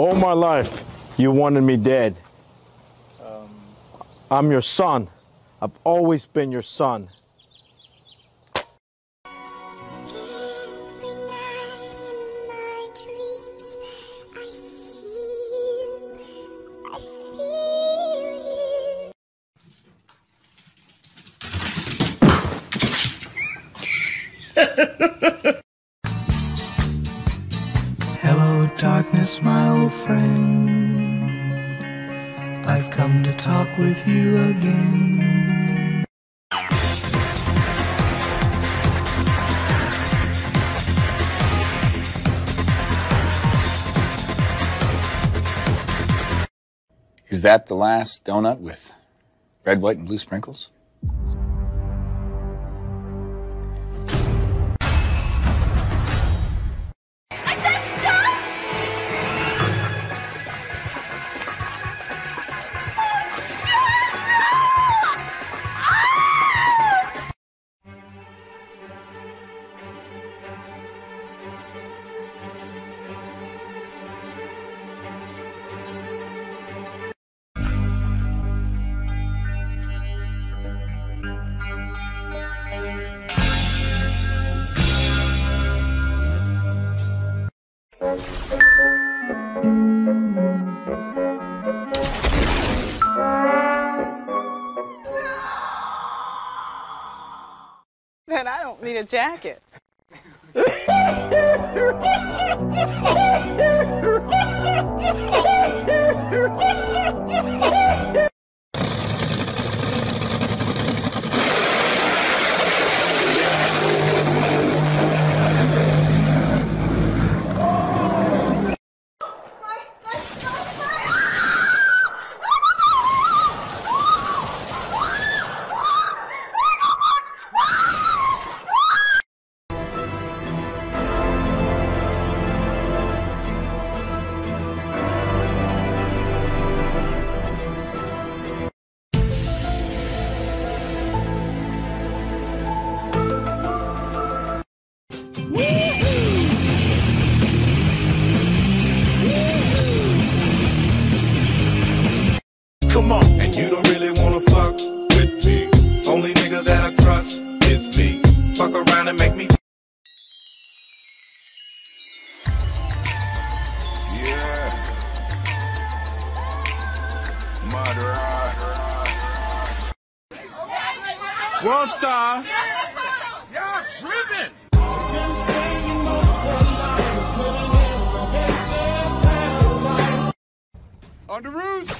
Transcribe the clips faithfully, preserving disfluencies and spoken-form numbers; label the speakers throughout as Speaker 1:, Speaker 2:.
Speaker 1: All my life, you wanted me dead. Um, I'm your son. I've always been your son.
Speaker 2: Hello, darkness, my old friend. I've come to talk with you again.
Speaker 3: Is that the last donut with red, white, and blue sprinkles?
Speaker 4: Then I don't need a jacket.
Speaker 5: Come on, and you don't really wanna fuck with me. Only nigga that I trust is me. Fuck around and make me. Yeah. Murderer.
Speaker 1: World star.
Speaker 5: Y'all tripping. On the roof.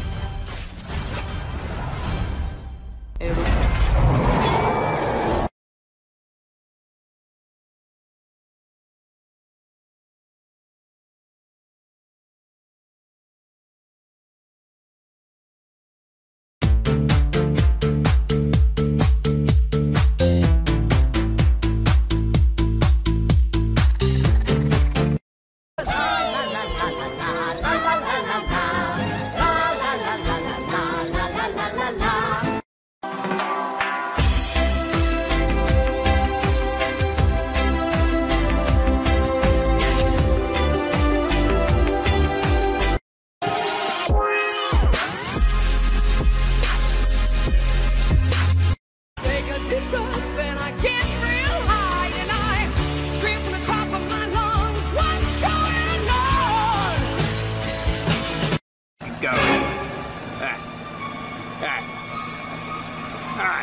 Speaker 5: Go. Ah. Ah. Ah.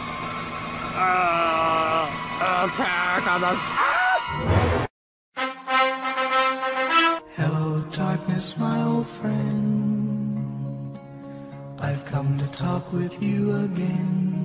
Speaker 5: Uh, attack on us. Ah!
Speaker 2: Hello, darkness, my old friend. I've come to talk with you again.